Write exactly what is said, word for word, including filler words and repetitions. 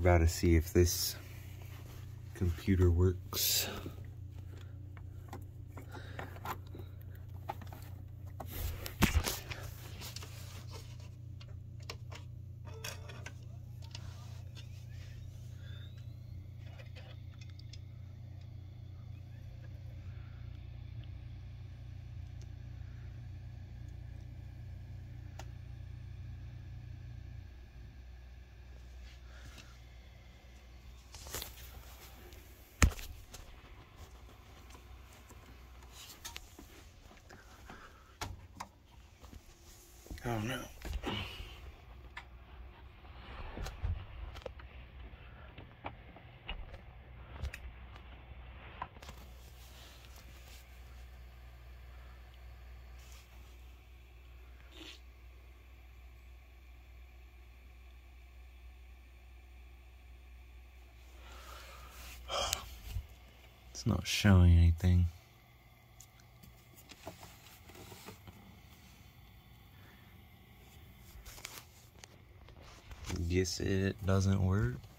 about to see if this computer works. Oh no. It's not showing anything. Guess it doesn't work.